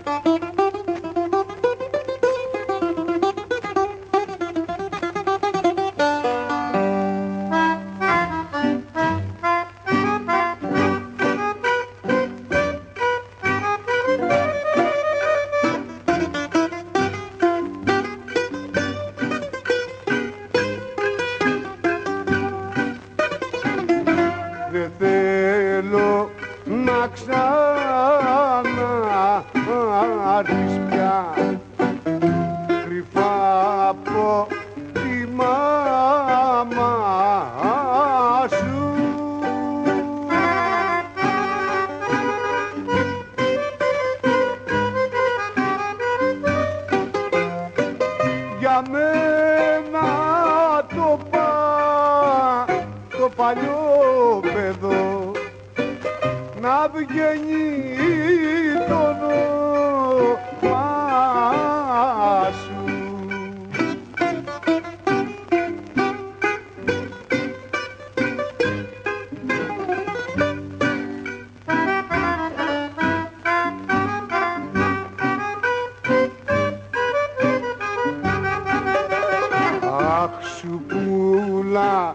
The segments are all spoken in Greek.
Δεν θέλω να ξανάρθεις πια κρυφά από τη μάμα σου. Για μένα το παλιό παιδό να βγαίνει το όνομα σου. Αχ, σου πουλά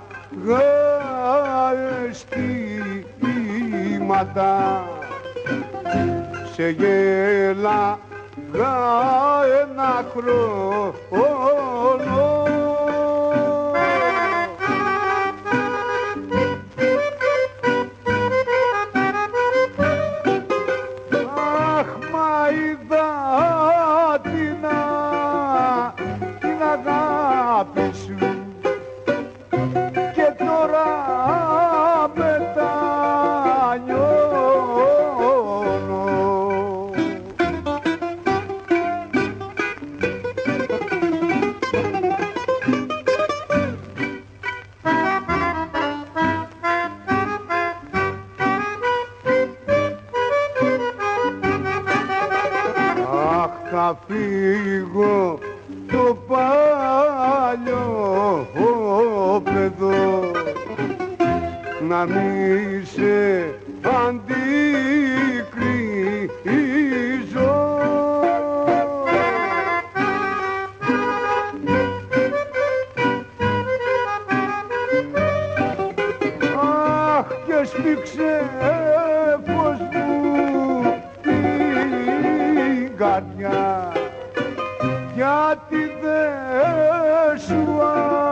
αισθήματα, σε γέλαγα ένα χρόνο. Αχ, μα είδα την αγάπη σου και τώρα μετανιώνω. Αχ, θα φύγω το παλιό παιδό να μη σε αντικρίζω. Αχ, και σφίξε φως μου την καρδιά, γιατί δεν σου